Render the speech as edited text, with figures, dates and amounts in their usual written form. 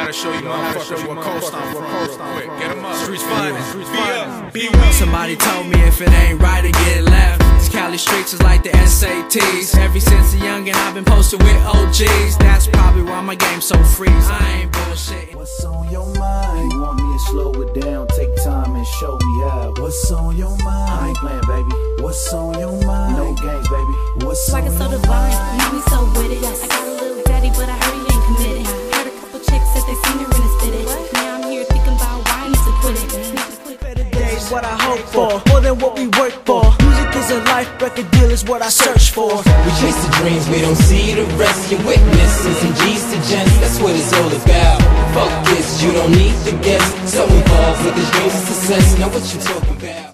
how to show you motherfuckers what coast I'm from real quick. Get them up. Streets fun. Somebody told me if it ain't right, it get left. These Cali streets is like the SATs. Ever since a youngin', I've been posted with OGs. That's probably why my game's so freeze. I ain't bullshitting. What's on your mind? You want me to slow it down, take time and show me how. What's on your mind? I ain't playing, baby. What's on your mind? No games, baby. What's like on it's so your divine, mind? you know me so with it. I got a little daddy, but I heard he ain't committed. Heard a couple chicks that they seen her and it's fitted. Now I'm here thinking about why I need to quit it. Better days, what I hope for, more than what we work for. Music isn't life, record deal is what I search for. We chase the dreams, we don't see the rest. Your witnesses and G's to gents, that's what it's all about. Focus, you don't need to guess. So involved with the dreams of success, know what you talking about.